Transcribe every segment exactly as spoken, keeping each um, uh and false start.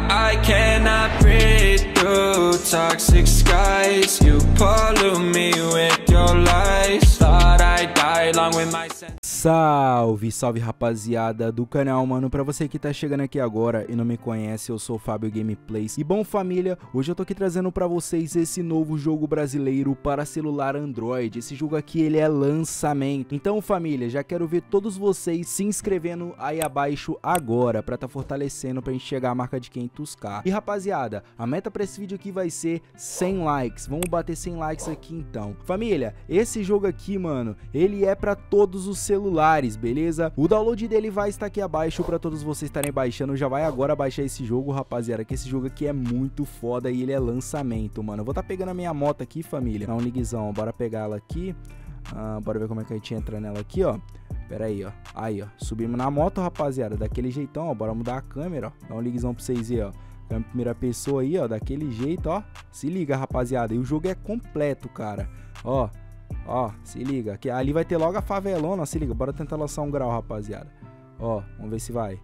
I cannot breathe through toxic skies. You pollute me with your lies. Thought I died along with my sense. Salve, salve rapaziada do canal, mano. Pra você que tá chegando aqui agora e não me conhece, eu sou o Fábio Gameplays. E bom, família, hoje eu tô aqui trazendo pra vocês esse novo jogo brasileiro para celular Android. Esse jogo aqui, ele é lançamento. Então, família, já quero ver todos vocês se inscrevendo aí abaixo agora, pra tá fortalecendo pra gente chegar à marca de quinhentos k. E rapaziada, a meta pra esse vídeo aqui vai ser cem likes. Vamos bater cem likes aqui então. Família, esse jogo aqui, mano, ele é pra todos os celulares. Beleza? O download dele vai estar aqui abaixo para todos vocês estarem baixando. Já vai agora baixar esse jogo, rapaziada, que esse jogo aqui é muito foda e ele é lançamento, mano. Eu vou estar tá pegando a minha moto aqui, família. Dá um liguezão, bora pegar ela aqui. Ah, bora ver como é que a gente entra nela aqui, ó. Pera aí, ó. Aí, ó. Subimos na moto, rapaziada, daquele jeitão, ó. Bora mudar a câmera, ó. Dá um liguezão pra vocês verem, ó. Câmera primeira pessoa aí, ó. Daquele jeito, ó. Se liga, rapaziada. E o jogo é completo, cara. Ó. Ó, se liga, que ali vai ter logo a favelona, se liga, bora tentar lançar um grau, rapaziada. Ó, vamos ver se vai.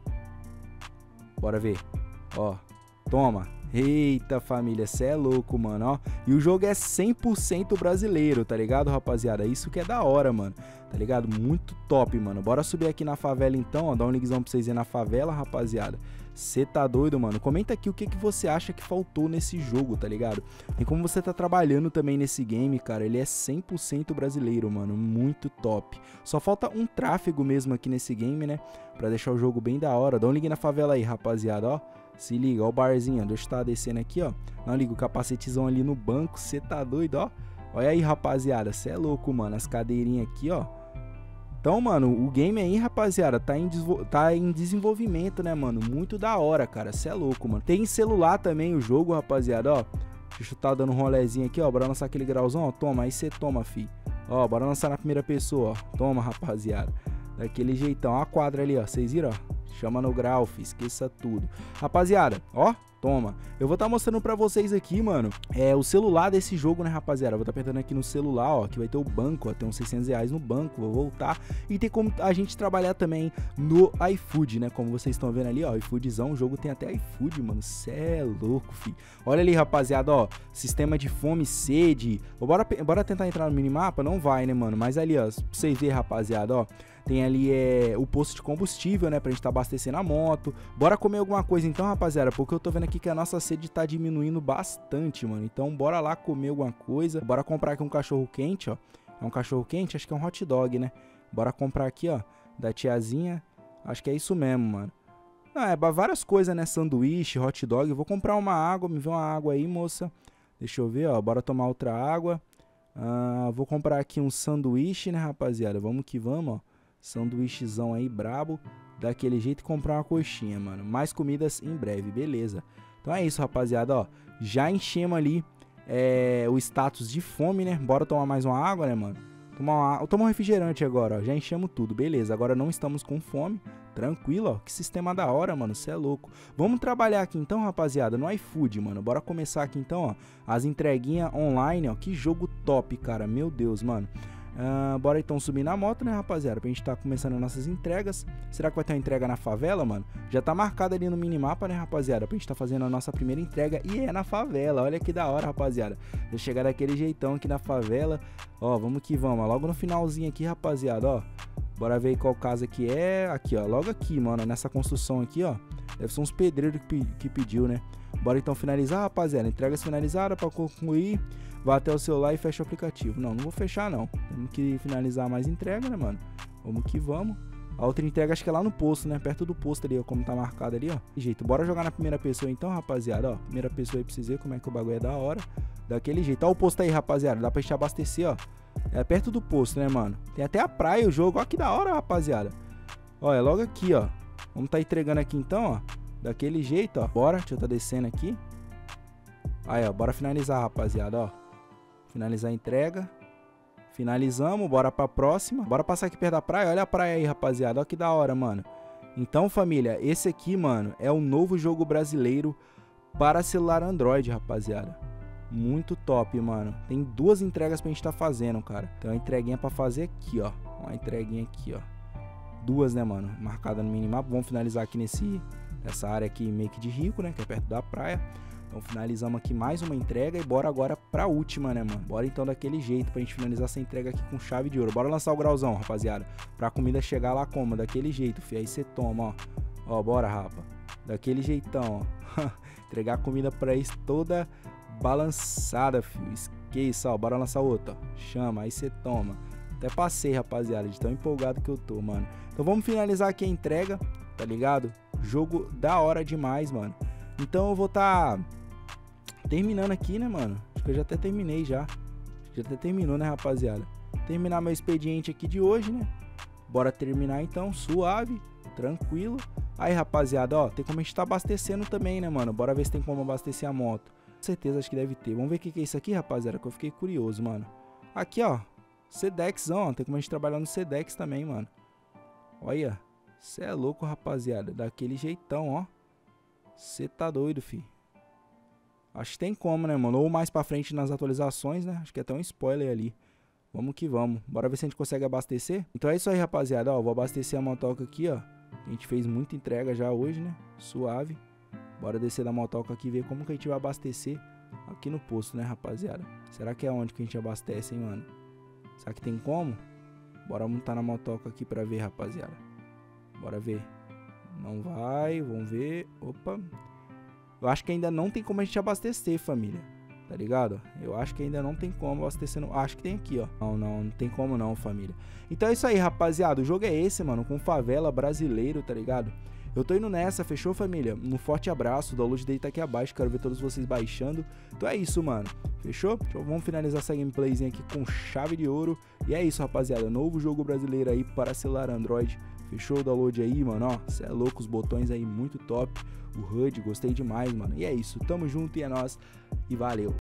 Bora ver. Ó, toma. Eita, família, cê é louco, mano, ó. E o jogo é cem por cento brasileiro, tá ligado, rapaziada? Isso que é da hora, mano, tá ligado? Muito top, mano. Bora subir aqui na favela então, ó. Dá um linkzão pra vocês verem na favela, rapaziada. Cê tá doido, mano? Comenta aqui o que, que você acha que faltou nesse jogo, tá ligado? E como você tá trabalhando também nesse game, cara, ele é cem por cento brasileiro, mano, muito top. Só falta um tráfego mesmo aqui nesse game, né? Pra deixar o jogo bem da hora. Dá um link na favela aí, rapaziada, ó. Se liga, ó o barzinho, deixa eu estar descendo aqui, ó. Não liga, o capacetezão ali no banco, cê tá doido, ó. Olha aí, rapaziada, cê é louco, mano. As cadeirinhas aqui, ó. Então, mano, o game aí, rapaziada, tá em, tá em desenvolvimento, né, mano? Muito da hora, cara. Cê é louco, mano. Tem celular também o jogo, rapaziada, ó. Deixa eu tá dando um rolezinho aqui, ó. Bora lançar aquele grauzão, ó. Toma, aí cê toma, fi. Ó, bora lançar na primeira pessoa, ó. Toma, rapaziada. Daquele jeitão. Ó a quadra ali, ó. Vocês viram, ó? Chama no grau, fi. Esqueça tudo. Rapaziada, ó. Toma. Eu vou estar tá mostrando pra vocês aqui, mano, é o celular desse jogo, né, rapaziada? Eu vou estar tá apertando aqui no celular, ó, que vai ter o banco, ó, tem uns seiscentos reais no banco, vou voltar. E tem como a gente trabalhar também no iFood, né, como vocês estão vendo ali, ó, iFoodzão, o jogo tem até iFood, mano, cê é louco, fi. Olha ali, rapaziada, ó, sistema de fome e sede. Bora, bora tentar entrar no minimapa? Não vai, né, mano, mas ali, ó, pra vocês verem, rapaziada, ó. Tem ali é, o posto de combustível, né, pra gente tá abastecendo a moto. Bora comer alguma coisa então, rapaziada, porque eu tô vendo aqui que a nossa sede tá diminuindo bastante, mano. Então bora lá comer alguma coisa. Bora comprar aqui um cachorro quente, ó. É um cachorro quente? Acho que é um hot dog, né? Bora comprar aqui, ó, da tiazinha. Acho que é isso mesmo, mano. Ah, é várias coisas, né, sanduíche, hot dog. Eu vou comprar uma água, me vê uma água aí, moça. Deixa eu ver, ó, bora tomar outra água. Ah, vou comprar aqui um sanduíche, né, rapaziada. Vamos que vamos, ó. Sanduíchezão aí, brabo. Daquele jeito, comprar uma coxinha, mano. Mais comidas em breve, beleza. Então é isso, rapaziada, ó. Já enchemos ali é, o status de fome, né? Bora tomar mais uma água, né, mano? Tomar uma... Tomar um refrigerante agora, ó. Já enchemos tudo, beleza. Agora não estamos com fome. Tranquilo, ó. Que sistema da hora, mano. Cê é louco. Vamos trabalhar aqui então, rapaziada, no iFood, mano. Bora começar aqui então, ó. As entreguinhas online, ó. Que jogo top, cara. Meu Deus, mano. Uh, bora então subir na moto, né, rapaziada, pra gente tá começando as nossas entregas. Será que vai ter uma entrega na favela, mano? Já tá marcado ali no minimapa, né, rapaziada, pra gente tá fazendo a nossa primeira entrega. E é na favela, olha que da hora, rapaziada. Já chegar daquele jeitão aqui na favela. Ó, vamos que vamos, logo no finalzinho aqui, rapaziada, ó. Bora ver qual casa que é. Aqui, ó, logo aqui, mano, nessa construção aqui, ó. Deve ser uns pedreiros que, que pediu, né? Bora então finalizar, rapaziada. Entregas finalizadas pra concluir. Vai até o celular e fecha o aplicativo. Não, não vou fechar, não. Temos que finalizar mais entrega, né, mano? Vamos que vamos. A outra entrega acho que é lá no posto, né? Perto do posto ali, ó. Como tá marcado ali, ó. De jeito. Bora jogar na primeira pessoa então, rapaziada, ó. Primeira pessoa aí pra vocês verem como é que o bagulho é da hora. Daquele jeito. Ó o posto aí, rapaziada. Dá pra gente abastecer, ó. É perto do posto, né, mano? Tem até a praia o jogo. Ó que da hora, rapaziada. Ó, é logo aqui, ó. Vamos tá entregando aqui então, ó. Daquele jeito, ó. Bora. Deixa eu tá descendo aqui. Aí, ó. Bora finalizar, rapaziada, ó. Finalizar a entrega. Finalizamos, bora pra próxima. Bora passar aqui perto da praia. Olha a praia aí, rapaziada. Olha que da hora, mano. Então, família, esse aqui, mano, é um novo jogo brasileiro para celular Android, rapaziada. Muito top, mano. Tem duas entregas pra gente tá fazendo, cara. Tem uma entreguinha pra fazer aqui, ó. Uma entreguinha aqui, ó. Duas, né, mano? Marcada no minimapa. Vamos finalizar aqui nesse, Essa área aqui meio que de rico, né, que é perto da praia. Então finalizamos aqui mais uma entrega e bora agora pra última, né, mano? Bora então daquele jeito pra gente finalizar essa entrega aqui com chave de ouro. Bora lançar o grauzão, rapaziada, pra comida chegar lá como? Daquele jeito, fi. Aí você toma, ó. Ó, bora, rapa. Daquele jeitão, ó. Entregar a comida pra eles toda balançada, filho. Esqueça, ó. Bora lançar outra, ó. Chama, aí você toma. Até passei, rapaziada, de tão empolgado que eu tô, mano. Então vamos finalizar aqui a entrega, tá ligado? Jogo da hora demais, mano. Então eu vou tá terminando aqui, né, mano? Acho que eu já até terminei já. Acho que já até terminou, né, rapaziada? Terminar meu expediente aqui de hoje, né? Bora terminar então, suave, tranquilo. Aí, rapaziada, ó, tem como a gente tá abastecendo também, né, mano? Bora ver se tem como abastecer a moto. Com certeza, acho que deve ter. Vamos ver o que que é isso aqui, rapaziada, que eu fiquei curioso, mano. Aqui, ó, Sedex, ó, tem como a gente trabalhar no Sedex também, mano. Olha, cê é louco, rapaziada, daquele jeitão, ó. Cê tá doido, fi. Acho que tem como, né, mano? Ou mais pra frente nas atualizações, né? Acho que é até um spoiler ali. Vamos que vamos. Bora ver se a gente consegue abastecer. Então é isso aí, rapaziada. Ó, vou abastecer a motoca aqui, ó. A gente fez muita entrega já hoje, né? Suave. Bora descer da motoca aqui e ver como que a gente vai abastecer aqui no posto, né, rapaziada? Será que é onde que a gente abastece, hein, mano? Será que tem como? Bora montar na motoca aqui pra ver, rapaziada. Bora ver. Não vai, vamos ver. Opa. Eu acho que ainda não tem como a gente abastecer, família. Tá ligado? Eu acho que ainda não tem como abastecer. No... Acho que tem aqui, ó. Não, não, não tem como não, família. Então é isso aí, rapaziada. O jogo é esse, mano. Com favela brasileiro, tá ligado? Eu tô indo nessa, fechou, família? Um forte abraço. O download dele tá aqui abaixo. Quero ver todos vocês baixando. Então é isso, mano. Fechou? Então vamos finalizar essa gameplayzinha aqui com chave de ouro. E é isso, rapaziada. Novo jogo brasileiro aí para celular Android. Fechou o download aí, mano, ó, cê é louco, os botões aí muito top, o H U D, gostei demais, mano, e é isso, tamo junto e é nóis, e valeu.